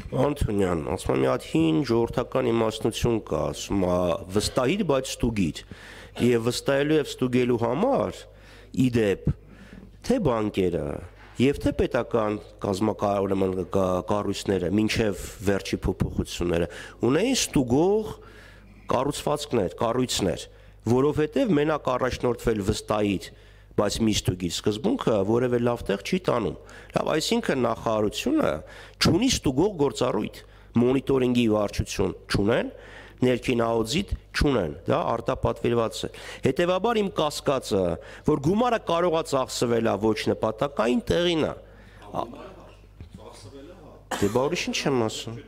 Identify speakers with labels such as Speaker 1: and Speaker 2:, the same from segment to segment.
Speaker 1: Անթոնյան, ասում եմ մի հատ հին ժողովրդական իմաստնություն կա, ասում է վստահիր, բայց ստուգիր։ Եվ վստահելու եւ ստուգելու համար իդեպ թե բանկերը եւ թե պետական կառույցները մինչեւ վերջի փոփոխությունները ունեին ստուգող կառույցներ, որովհետեւ մենակ առաջնորդվել վստահիր բայց մի ստուգի սկզբունքը որևէ լավ տեղ չի տանում։ Լավ, այսինքն նախարարությունը չունի ստուգող գործառույթ, մոնիտորինգի վարչություն չունեն, ներքին աուդիտ չունեն, դա արտապատվիրված է։ Հետևաբար իմ կասկածը, որ գումարը կարողա ծախսվել ոչ նպատակային տեղին է։ Դե բա ուրիշին չեմ ասում։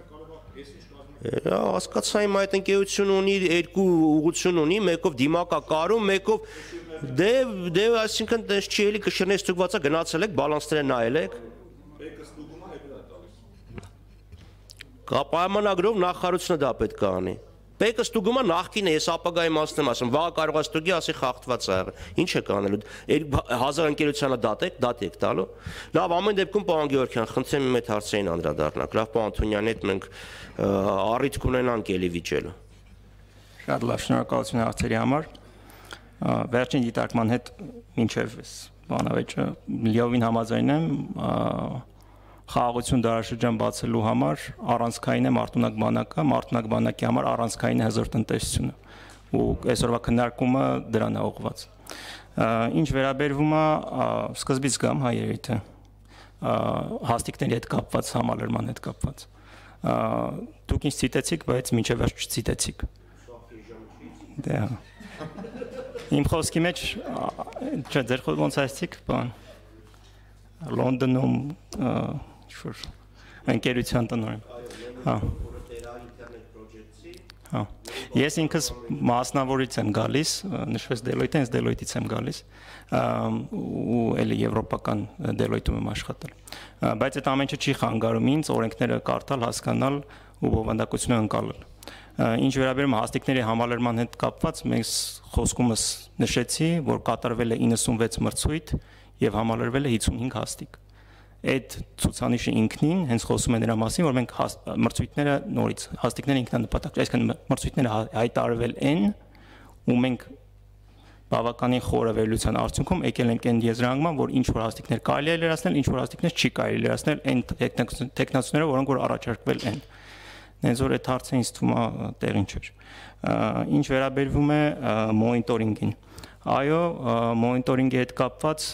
Speaker 1: Հասկացա, իմ այդ ընկերությունը ունի երկու ուղղություն ունի, մեկով դիմակա կարում, մեկով դե այսինքն դες չի էլի կշռնես ստուգվածա գնացել եք, բալանսները նայել եք։ Պայմանագրով նախարարությունը դա պետք է անի։ Պեկը ստուգումը նախքին է, ես ապագայի մասն եմ ասում, վաղ կարող է ստուգի, ասի խախտված է եղել։ Ինչ եք անելու։ 1000 ընկերությանը դատ եք տալու։ Լավ, ամեն դեպքում պարոն Գևորգյան, խնդրեմ իմ այդ հարցերին անդրադառնաք։ Լավ, պարոն Անթոնյանի հետ մենք առիթ կունենանք էլի վիճելու։
Speaker 2: Շատ լավ, շնորհակալություն հարցերի համար։ Վերջին դիտարկման հետ մինչև բանավեճը լիովին համաձայն եմ, խաղաղություն դարաշրջան բացելու համար առանցքային է մարտունակ բանակը, մարտունակ բանակի համար առանցքային է հզոր տնտեսությունը ու այսօրվա քննարկումը դրան է ուղղված։ Ինչ վերաբերվում է սկզբից գամ երևի հաստիկների հետ կապված, համալրման հետ կապված։ Դուք ինձ ցիտեցիք, բայց մինչև վերջ չցիտեցիք։ Դե իմ խոսքի մեջ չէ, ձեր խոսքը ոնց ասեցիք, բան Լոնդոնում ընկերության տնօրեն։ Հա։ Ես ինքս մասնավորից եմ գալիս, նշվեց Deloitte-ը, ես Deloitte-ից եմ գալիս, ու էլի եվրոպական Deloitte-ում եմ աշխատել։ Բայց այդ ամենը չի խանգարում ինձ օրենքները կարդալ, հասկանալ ու բովանդակությունը ընկալել։ Ինչ վերաբերում հաստիկների համալրման հետ կապված, մենք խոսքումս նշեցի, որ կատարվել է 96 մրցույթ եւ համալրվել է 55 հաստիկ։ Այդ ցուցանիշը ինքնին հենց խոսում է նրա մասին, որ մենք մրցույթները նորից հաստիկները ինքնանպատակ, այսինքն մրցույթները հայտարարվել են ու մենք բավականին խորը վերլուծության արդյունքում եկել ենք այն եզրահանգման, որ ինչ որ հաստիկներ կարելի է լրացնել, ինչ որ հաստիկներ չի կարելի լրացնել այն տեխնացուները, որոնք որ առաջարկվել են։ Նենց որ այդ հարցը ինձ թվում է տեղին չէր։ Ինչ վերաբերվում է մոնիտորինգին։ Այո, մոնիտորինգի հետ կապված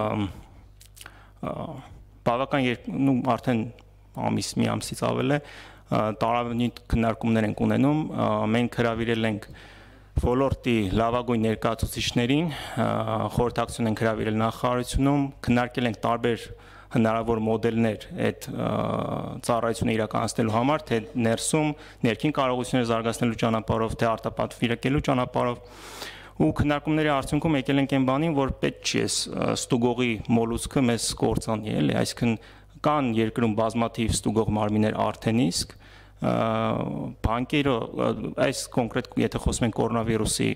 Speaker 2: բավական արդեն մի ամսից ավել է տարավնույթ քննարկումներ ենք ունենում, մենք հրավիրել ենք ոլորտի լավագույն ներկայացուցիչներին, խորհրդակցություն ենք հրավիրել նախարարությունում, քննարկել ենք տարբեր հնարավոր մոդելներ այդ ծառայությունը իրականացնելու համար, թե ներսում ներքին կարողությունները զարգացնելու ճանապարհով, թե արտապատվիրակելու ճանապարհով ու քննարկումների արդյունքում եկել ենք այն բանին, որ պետք չի ստուգողի մոլուցքը մեզ կործանի, էլի, այսինքն կան երկրում բազմաթիվ ստուգող մարմիններ արդեն իսկ բանկերը այս կոնկրետ եթե խոսում ենք կորոնավիրուսի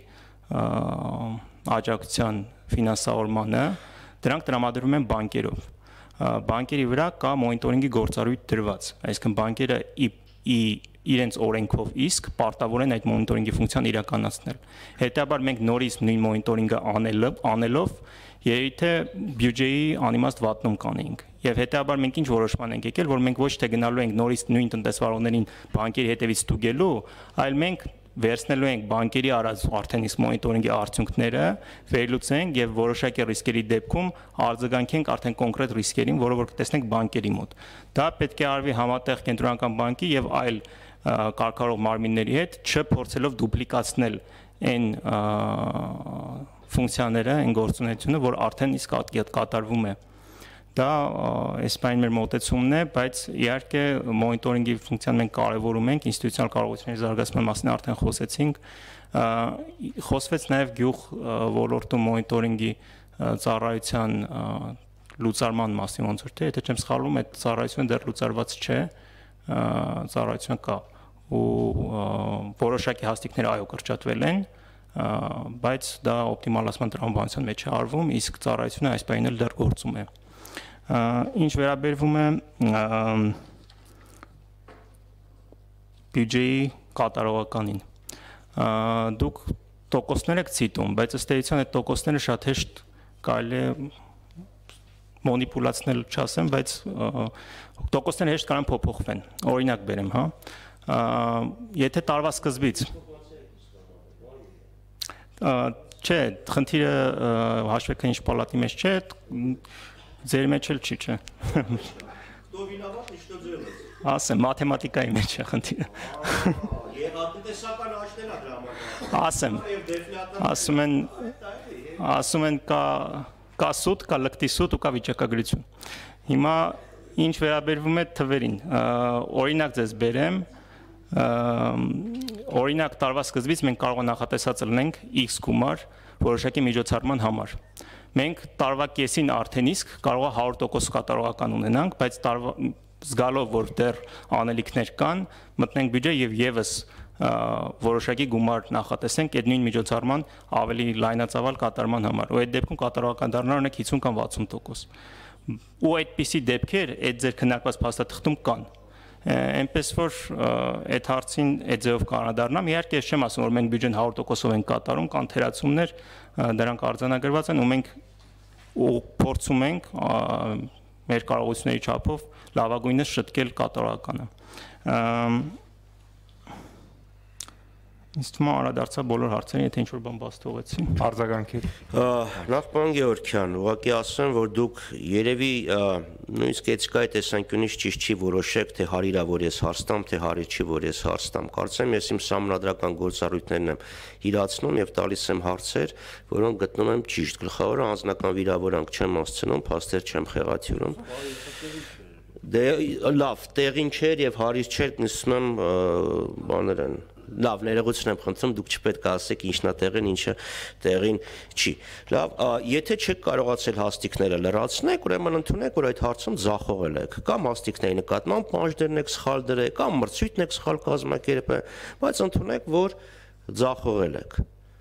Speaker 2: աջակցության ֆինանսավորմանը, դրանք տրամադրվում են բանկերով։ Բանկերի վրա կա մոնիտորինգի գործառույթ դրված, այսինքն բանկերը իրենց օրենքով իսկ պարտավոր են այդ մոնիտորինգի ֆունկցիան իրականացնել։ Հետաբար մենք նորից նույն մոնիտորինգը անելով երևի թե բյուջեի անիմաստ վատնում կանեինք։ Եվ հետաբար մենք ինչ որոշման ենք եկել, որ մենք ոչ թե գնալու ենք նորից նույն տնտեսվարողներին բանկերի հետևից ստուգելու, այլ մենք վերցնելու ենք բանկերի արած արդեն իսկ մոնիտորինգի արդյունքները, վերլուծենք եւ որոշակի ռիսկերի դեպքում արձագանքենք արդեն կոնկրետ ռիսկերին, որը որ կտեսնենք բանկերի մոտ։ Դա պետք է արվի համատեղ կենտրոնական բանկի եւ այլ կարգավորող մարմինների հետ, չփորձելով դուպլիկացնել այն ֆունկցիաները, այն գործունեությունը, որ արդեն իսկ կատարվում է։ Դա այսպայն մեր մոտեցումն է, բայց իհարկե մոնիտորինգի ֆունկցիան մենք կարևորում ենք, ինստիտուցիոնալ կարողությունների զարգացման մասին արդեն խոսեցինք, խոսվեց նաև գյուղ ոլորտում մոնիտորինգի ծառայության լուծարման մասին, ոնց որ թե, եթե չեմ սխալվում, այդ ծառայությունը դեռ լուծարված չէ, ծառայությունը կա ու որոշակի հաստիկներ այո կրճատվել են, բայց դա օպտիմալացման տրամաբանության մեջ է արվում, իսկ ծառայությունը այս պահին էլ դեռ գործում է։ Ինչ վերաբերվում է բյուջեի կատարողականին։ Դուք տոկոսներ եք ցիտում, բայց ըստ էության այդ տոկոսները շատ հեշտ կարելի է մանիպուլացնել չասեմ, բայց տոկոսները հեշտ կարող են փոփոխվեն։ Օրինակ բերեմ, հա։ Եթե տարվա սկզբից չէ, խնդիրը հաշվեկային պալատի մեջ չէ, ձեր մեջ էլ չի, չէ։ Ասեմ, մաթեմատիկայի մեջ է խնդիրը։ Ասում են կա սուտ, կա լկտի սուտ ու կա վիճակագրություն։ Հիմա ինչ վերաբերվում է թվերին, օրինակ ձեզ բերեմ, օրինակ տարվա սկզբից մենք կարող է նախատեսած լինենք X գումար որոշակի միջոցառման համար։ Մենք տարվա կեսին արդեն իսկ կարող է 100% կատարողական ունենանք, բայց զգալով, որ դեռ անելիքներ կան, մտնենք բյուջե եւ եւս որոշակի գումար նախատեսենք այդ նույն միջոցառման ավելի լայնածավալ կատարման համար։ Ու այդ դեպքում կատարողական դառնալ ունենք 50 կամ 60%։ Ու այդպիսի դեպքեր այդ ձեր քննարկված փաստաթղթում կան։ Այնպես որ այդ հարցին այդ ձևով կանադառնամ, իհարկե ես չեմ ասում, որ մենք բյուջեն 100%-ով ենք կատարում, կան թերացումներ, դրանք արձանագրված են ու մենք փորձում ենք մեր կարողությունների չափով լավագույնս շտկել կատարողականը։ Ինձ թվում է անդրադարձա բոլոր հարցերին, եթե ինչ-որ բան բաց թողեցի։
Speaker 3: Արձագանքիր։
Speaker 1: Նախ պարոն Գեորգյան, ուղղակի ասեմ, որ դուք երևի նույնիսկ էթիկայի տեսանկյունից ճիշտ չի որոշեք, թե հարիրա որ ես հարցնամ, թե հարիր չի որ ես հարցնամ։ Կարծեմ ես իմ սահմանադրական գործառույթներն եմ իրացնում եւ տալիս եմ հարցեր, որոնք գտնում եմ ճիշտ։ Գլխավորը անձնական վիրավորանք չեմ հասցնում, փաստեր չեմ խեղաթյուրում։ Դե լավ, տեղին չէր եւ հարիր չէր, նստում եմ բաներ են։ Լավ, ներողություն եմ խնդրում, դուք չպետք է ասեք ինչն է տեղին, ինչը տեղին չի։ Լավ, եթե չեք կարողացել հաստիկները լրացնեք, ուրեմն ընդունեք, որ այդ հարցում ձախողել եք։ Կամ հաստիկների նկատմամբ պաշտերն եք սխալ դրել, կամ մրցույթն եք սխալ կազմակերպել, բայց ընդունեք, որ ձախողել եք։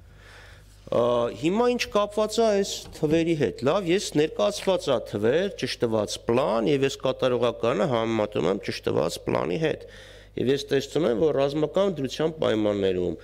Speaker 1: Հիմա ինչ կապված է այս թվերի հետ։ Լավ, ես ներկայացված է թվեր, ճշտված պլան, եւ ես կատարողականը համեմատում եմ ճշտված պլանի հետ։ Եվ ես տեսնում եմ, որ ռազմական դրության պայմաններում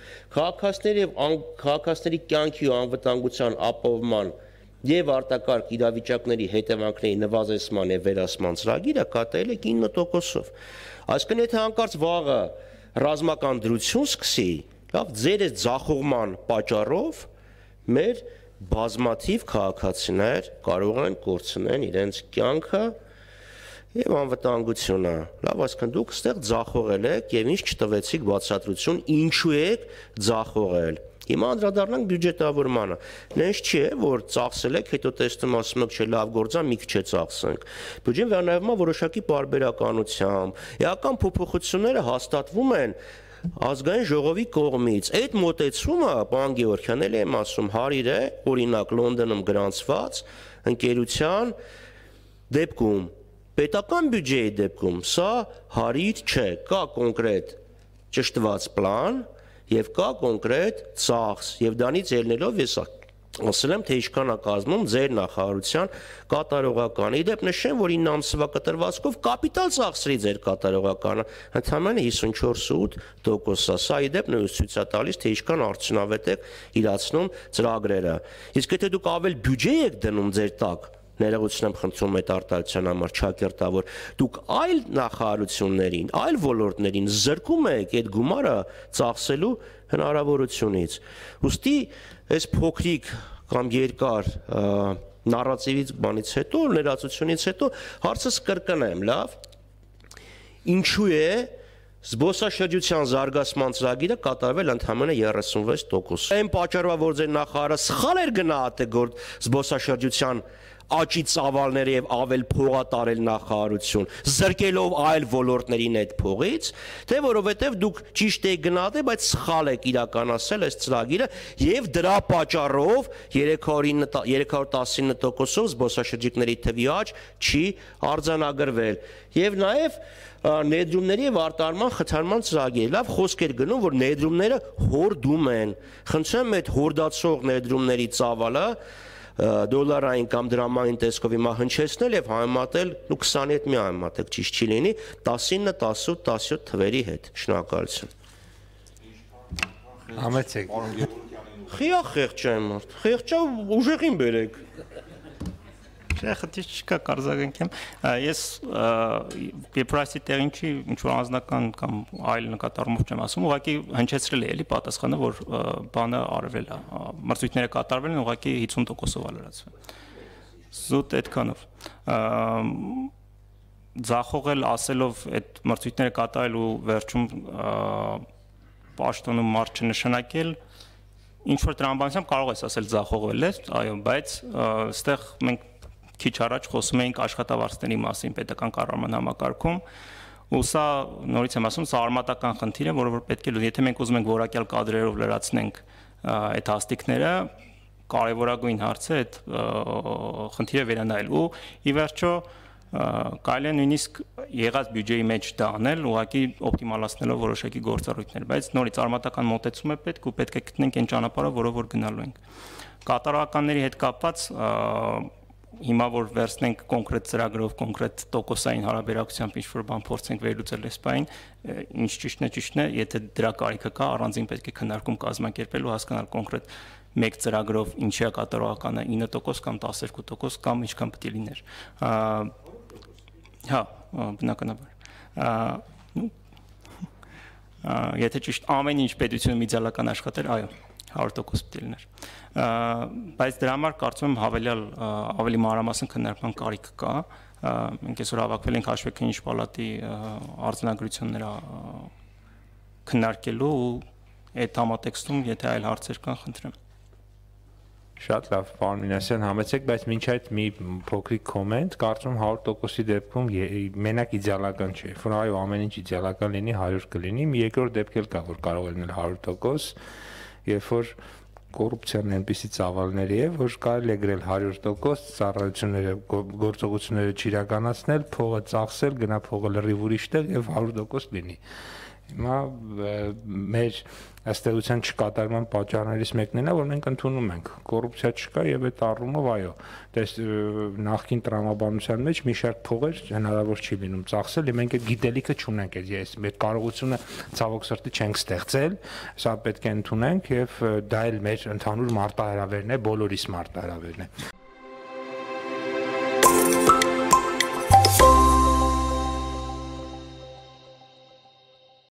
Speaker 1: քաղաքացիների կյանքի ու անվտանգության ապահովման եւ արտակարգ իրավիճակների հետևանքների նվազեցման եւ վերահսկման ծրագիրը կատարել է 9%-ով։ Այսինքն եթե հանկարծ վաղը ռազմական դրություն սկսի, լավ, ձեր այս ձախողման պատճառով մեր բազմաթիվ քաղաքացիներ կարող են կորցնել իրենց կյանքը եւ անվտանգությունը։ Լավ, այսինքն դուք այստեղ ձախողել եք եւ ինչ չտվեցիք բացատրություն, ինչու եք ձախողել։ Հիմա անդրադառնանք բյուջետավորմանը։ Նենց չի է, որ ծախսել եք, հետո տեսնում ասում եք, չէ, լավ գործ է, մի քիչ է ծախսենք։ Բյուջեն վերանայվում է որոշակի պարբերականությամբ։ Էական փոփոխությունները հաստատվում են ազգային ժողովի կողմից։ Այդ մոտեցումը, պարոն Գեորգյան, էլ եմ ասում, հարիր է, օրինակ Լոնդոնում գրանցված ընկերության դեպքում պետական բյուջեի դեպքում սա հարիր չէ, կա կոնկրետ ճշտված պլան եւ կա կոնկրետ ծախս եւ դրանից ելնելով ես ասել եմ թե ինչքան է կազմում ձեր նախարարության կատարողականը։ Իդեպ նշեմ, որ 9 ամսվա կտրվածքով կապիտալ ծախսերի ձեր կատարողականը ընդհանրապես 54.8%-ա։ Սա իդեպ նույնիսկ ցույց է տալիս, թե ինչքան արդյունավետ եք իրացնում ծրագրերը։ Իսկ եթե դուք ավել բյուջե եք դնում ձեր տակ, ներողություն եմ խնդրում այդ արտահայտության համար չակերտավոր, դուք այլ նախարարություններին, այլ ոլորտներին զրկում եք այդ գումարը ծախսելու հնարավորությունից։ Ուստի այս փոքրիկ կամ երկար նարատիվից բանից հետո, ներածությունից հետո հարցս կրկնեմ, լավ, ինչու է զբոսաշրջության զարգացման ծրագիրը կատարվել ընդամենը 36%։ Այն պատճառով, որ ձեր նախարարը սխալ էր գնահատել զբոսաշրջության աճի ծավալները եւ ավել փողատարել նախարարություն, զրկելով այլ ոլորտներին այդ փողից, թե որովհետեւ դուք ճիշտ եք գնահատել, բայց սխալ եք իրականացել այս ծրագիրը եւ դրա պատճառով 319%-ով զբոսաշրջիկների թվի աճ չի արձանագրվել։ Եվ նաեւ ներդրումների եւ արտահանման խթանման ծրագիր։ Լավ խոսք էր գնում, որ ներդրումները հորդում են։ Խնդրեմ այդ հորդացող ներդրումների ծավալը դոլարային կամ դրամային տեսքով հիմա հնչեցնել եւ համեմատել, 20-ի հետ մի համեմատեք, ճիշտ չի լինի, 19, 18, 17 թվերի հետ։ Շնորհակալություն։
Speaker 3: Համեցեք։
Speaker 1: Խիա խեղճ եմ մարդ։ Խեղճա ուժեղին բերեք։
Speaker 2: Խնդիր չկա, կարծիքեմ։ Ես երբ որ այսի տեղին չի ինչ որ անձնական կամ այլ նկատառումով չեմ ասում, ուղղակի հնչեցրել է էլի պատասխանը, որ բանը արվել է, մրցույթները կատարվել են, ուղղակի 50%-ով է լրացվել։ Զուտ այդքանով։ Ձախողել ասելով այդ մրցույթները կատարել ու վերջում պաշտոնում մարդ չնշանակել, ինչ որ տրամաբանությամբ կարող ես ասել ձախողվել է, այո, բայց այստեղ մենք քիչ առաջ խոսում էինք աշխատավարձների մասին պետական կառավարման համակարգում, ու սա նորից եմ ասում, սա արմատական խնդիր է, որը որ պետք է լուծել։ Եթե մենք ուզում ենք որակյալ կադրերով լրացնենք այդ հաստիկները, կարևորագույն հարցը այդ խնդիրը վերանայել ու ի վերջո կարելի է նույնիսկ եղած բյուջեի մեջ դա անել, ուղղակի օպտիմալացնելով որոշակի գործառույթներ, բայց նորից արմատական մոտեցում է պետք ու պետք է գտնենք այն ճանապարհը, որով որ գնալու ենք։ Կատարողականների հետ կապված հիմա որ վերցնենք կոնկրետ ծրագրով, կոնկրետ տոկոսային հարաբերակցությամբ ինչ-որ բան փորձենք վերլուծել էսպային, ինչ ճիշտն է, եթե դրա կարիքը կա, առանձին պետք է քննարկում կազմակերպել ու հասկանալ կոնկրետ մեկ ծրագրով ինչի է կատարողականը 9% կամ 12% կամ ինչքան պետք է լիներ։ Հա, բնականաբար։ Եթե ճիշտ ամեն ինչ պետությունում իդեալական աշխատեր, այո, 100% պետք է լիներ։ Բայց դրա համար կարծում եմ հավելյալ ավելի մանրամասն քննարկման կարիք կա։ Մենք այսօր հավաքվել ենք հաշվեկնիչ պալատի արձանագրությունները քննարկելու ու այդ համատեքստում, եթե այլ հարցեր կան, խնդրեմ։
Speaker 3: Շատ լավ, պարոն Մինասյան, համեցեք, բայց մինչ այդ մի փոքրիկ կոմենտ, կարծում 100%-ի դեպքում մենակ իդեալական չէ, որ այո, ամեն ինչ իդեալական լինի, 100 կլինի, մի երկրորդ դեպք էլ կա, որ կարող է լինել 100%, երբ որ կոռուպցիան այնպիսի ծավալների է, որ կարելի է գրել 100%, ծառայությունները, գործողությունները չիրականացնել, փողը ծախսել, գնա փողը լրիվ ուրիշ տեղ եւ 100% լինի։ Հիմա մեր ըստ էության չկատարման պատճառներից մեկն է, որ մենք ընդունում ենք կոռուպցիա չկա եւ այդ առումով այո, նախկին տրամաբանության մեջ մի շարք փողեր հնարավոր չի լինում ծախսել, եւ մենք այդ գիտելիքը չունենք, այդ կարողությունը ցավոք սրտի չենք ստեղծել, սա պետք է ընդունենք եւ դա էլ մեր ընդհանուր մարտահրավերն է, բոլորիս մարտահրավերն է։